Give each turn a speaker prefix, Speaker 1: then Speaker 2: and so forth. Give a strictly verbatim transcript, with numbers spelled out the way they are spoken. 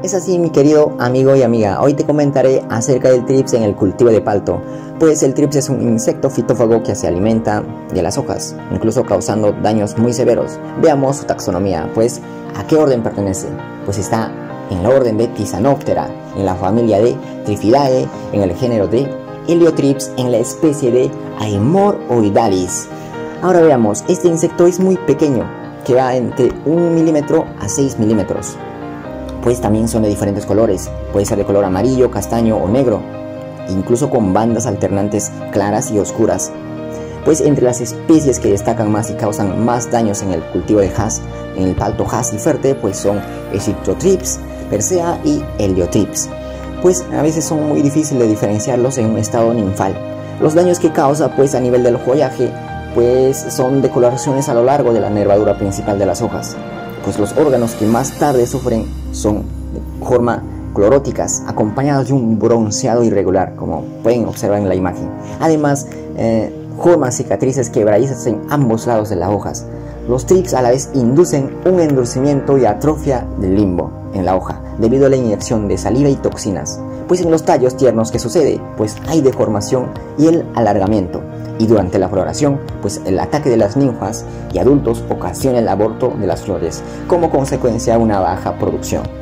Speaker 1: Es así, mi querido amigo y amiga, hoy te comentaré acerca del trips en el cultivo de palto, pues el trips es un insecto fitófago que se alimenta de las hojas, incluso causando daños muy severos. Veamos su taxonomía, pues ¿a qué orden pertenece? Pues está en la orden de Tizanoptera, en la familia de Triffidae, en el género de Heliothrips, en la especie de Haemorrhoidalis. Ahora veamos, este insecto es muy pequeño, que va entre un milímetro a seis milímetros. Pues también son de diferentes colores, puede ser de color amarillo, castaño o negro, incluso con bandas alternantes claras y oscuras. Pues entre las especies que destacan más y causan más daños en el cultivo de Hass, en el palto Hassiferte, pues son Erythrothrips, Persea y Heliothrips. Pues a veces son muy difíciles de diferenciarlos en un estado ninfal. Los daños que causa pues a nivel del follaje pues son decoloraciones a lo largo de la nervadura principal de las hojas. Pues los órganos que más tarde sufren son de forma cloróticas, acompañados de un bronceado irregular, como pueden observar en la imagen. Además, eh, forman cicatrices quebradizas en ambos lados de las hojas. Los trips a la vez inducen un endurecimiento y atrofia del limbo en la hoja, debido a la inyección de saliva y toxinas. Pues en los tallos tiernos, ¿qué sucede? Pues hay deformación y el alargamiento. Y durante la floración, pues el ataque de las ninfas y adultos ocasiona el aborto de las flores, como consecuencia una baja producción.